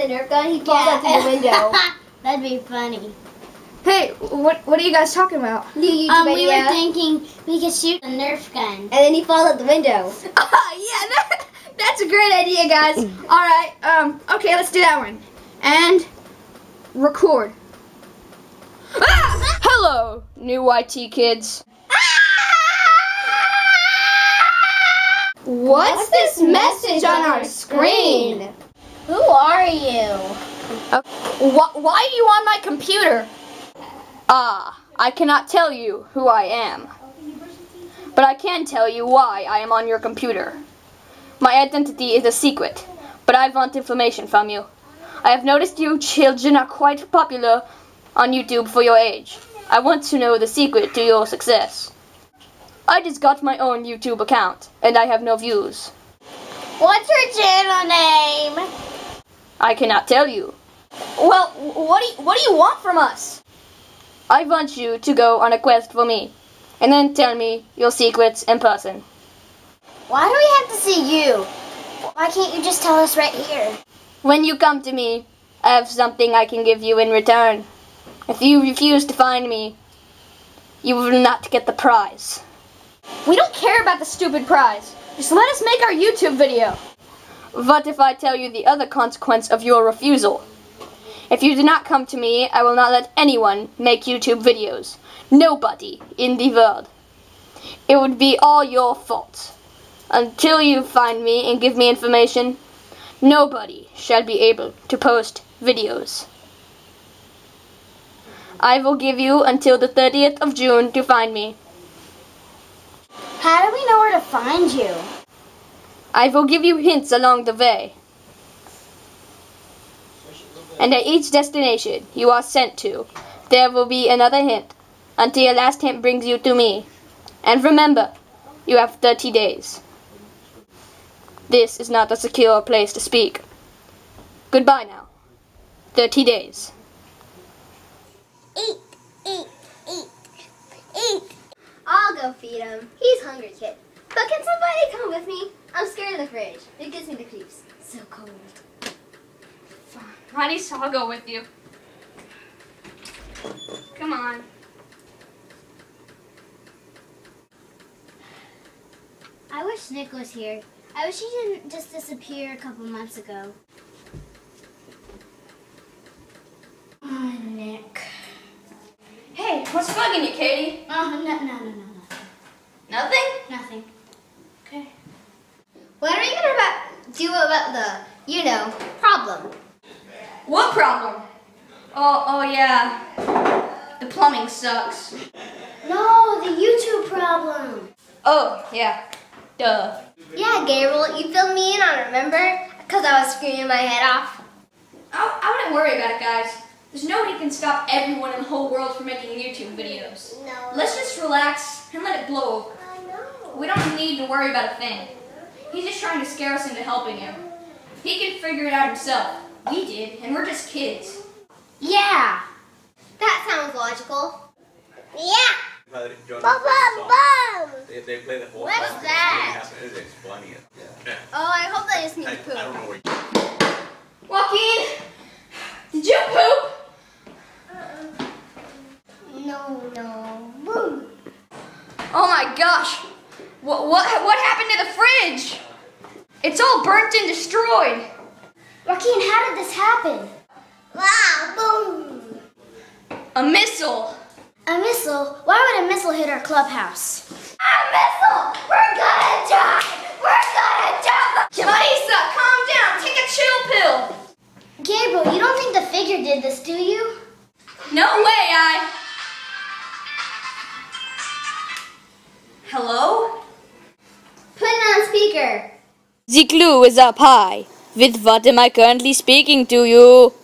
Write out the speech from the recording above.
the Nerf gun, he falls out through the window. That'd be funny. Hey, what are you guys talking about? New YouTube We idea. were thinking we could shoot a Nerf gun. And then he falls out the window. Yeah, that's a great idea, guys. All right, okay, let's do that one. And record. Ah! Hello, new YT kids. What's this message on our screen? Who are you? Why are you on my computer? I cannot tell you who I am. But I can tell you why I am on your computer. My identity is a secret, but I want information from you. I have noticed you children are quite popular on YouTube for your age. I want to know the secret to your success. I just got my own YouTube account, and I have no views. What's your channel name? I cannot tell you. Well, what do you want from us? I want you to go on a quest for me, and then tell me your secrets in person. Why do we have to see you? Why can't you just tell us right here? When you come to me, I have something I can give you in return. If you refuse to find me, you will not get the prize. We don't care about the stupid prize. Just let us make our YouTube video. What if I tell you the other consequence of your refusal? If you do not come to me, I will not let anyone make YouTube videos. Nobody in the world. It would be all your fault. Until you find me and give me information, nobody shall be able to post videos. I will give you until the 30th of June to find me. How do we know where to find you? I will give you hints along the way. And at each destination you are sent to, there will be another hint, until your last hint brings you to me. And remember, you have 30 days. This is not a secure place to speak. Goodbye now. 30 days. Eat, eat, eat, eat. I'll go feed him. He's hungry, kid. But can somebody come with me? I'm scared of the fridge. It gives me the creeps. So cold. Ronnie, I'll go with you. Come on. I wish Nick was here. I wish he didn't just disappear a couple months ago. Oh, Nick. Hey, what's bugging you, Katie? No. Nothing? Nothing. Okay. What are you going to do about the, problem? What problem? Oh yeah. The plumbing sucks. No, the YouTube problem. Oh, yeah. Duh. Yeah, Gabriel, you filled me in on it, remember? Because I was screaming my head off. I wouldn't worry about it, guys. There's nobody can stop everyone in the whole world from making YouTube videos. No. Let's just relax and let it blow over. I know. We don't need to worry about a thing. He's just trying to scare us into helping him. He can figure it out himself. We did, and we're just kids. Yeah. That sounds logical. Yeah. They play the whole What's song. that? It's funny. Yeah. Oh, I hope that just means poop. I don't know where you... Joaquin, did you poop? No. Boom. Oh my gosh. What happened to the fridge? It's all burnt and destroyed. Joaquin, how did this happen? Wow, boom. A missile. A missile? Why would a missile hit our clubhouse? A missile! We're gonna die! We're gonna die! Marisa, calm down. Take a chill pill. Gabriel, you don't think the figure did this, do you? No way, Hello? Put it on speaker. The clue is up high. With what am I currently speaking to you?